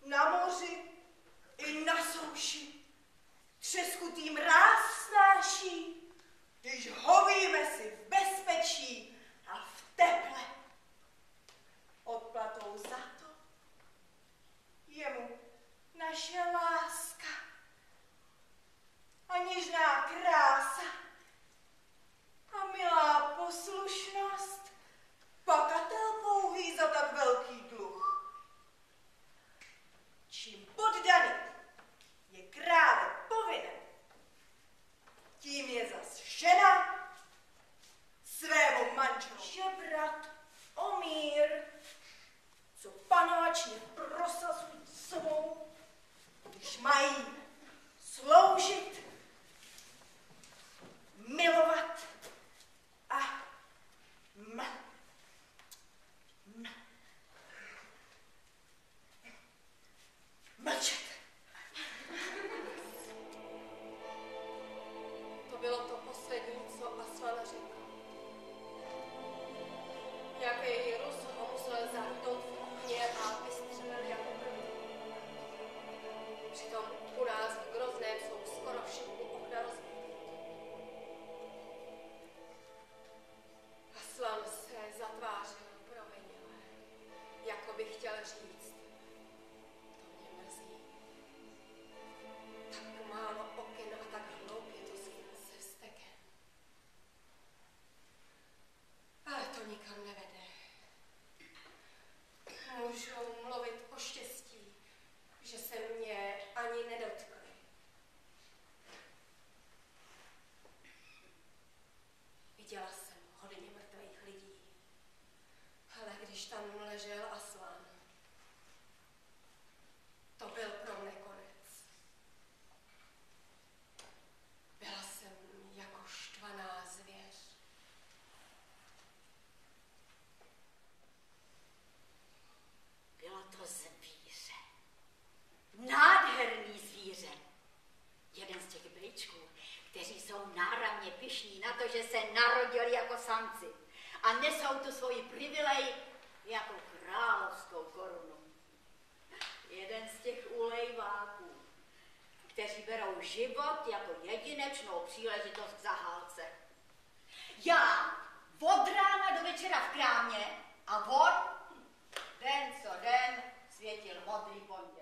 Na moři i na souši třeskutý mráz snáší, když hovíme si v bezpečí a v teple. Odplatou za to je mu naše láska a něžná krása a milá poslušnost, pakatel pouhý za tak velký dluh. Čím poddaný je krále povinen, tím je zas žena svému manželu žebrat o mír, co panovačně prosazují svou, když mají sloužit, milovat a mlčet. To bylo to poslední, co Aslan řekl. Nějaký Rus ho musel zahrnout v okně a vystřelil jako první. Přitom u nás v Grozném jsou skoro všechny okna rozbité. Aslan se zatvářil provinile, jako by chtěl říct: to mě mrzí. Tak málo oken a tak hloupě to se vztekem. Ale to nikam nevede. Můžu mluvit o štěstí, že se mě ani nedotkli. Viděla jsem hodně mrtvých lidí, ale když tam ležel Aslan, to byl pro mne konec. Byla jsem jako štvaná zvěř. Bylo to zvíře. Nádherný zvíře. Jeden z těch bejčků, kteří jsou náramně pyšní na to, že se narodili jako samci a nesou tu svoji privilej jako královskou korunu. Jeden z těch ulejváků, kteří berou život jako jedinečnou příležitost k zahálce. Já od rána do večera v krámě a on den co den světil modrý ponděk.